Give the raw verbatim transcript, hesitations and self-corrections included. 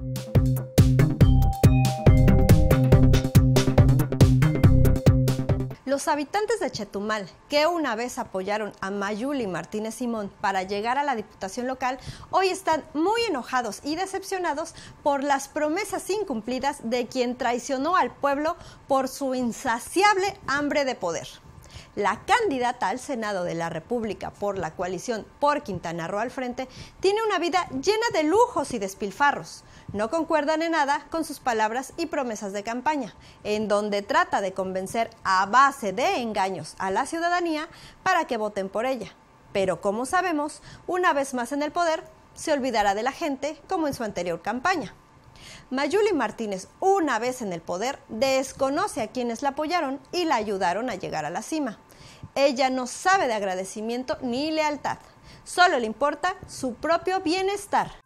Los habitantes de Chetumal, que una vez apoyaron a Mayuli Martínez Simón para llegar a la diputación local, hoy están muy enojados y decepcionados por las promesas incumplidas de quien traicionó al pueblo por su insaciable hambre de poder. La candidata al Senado de la República por la coalición Por Quintana Roo al Frente tiene una vida llena de lujos y despilfarros. No concuerdan en nada con sus palabras y promesas de campaña, en donde trata de convencer a base de engaños a la ciudadanía para que voten por ella. Pero como sabemos, una vez más en el poder, se olvidará de la gente como en su anterior campaña. Mayuli Martínez, una vez en el poder, desconoce a quienes la apoyaron y la ayudaron a llegar a la cima. Ella no sabe de agradecimiento ni lealtad, solo le importa su propio bienestar.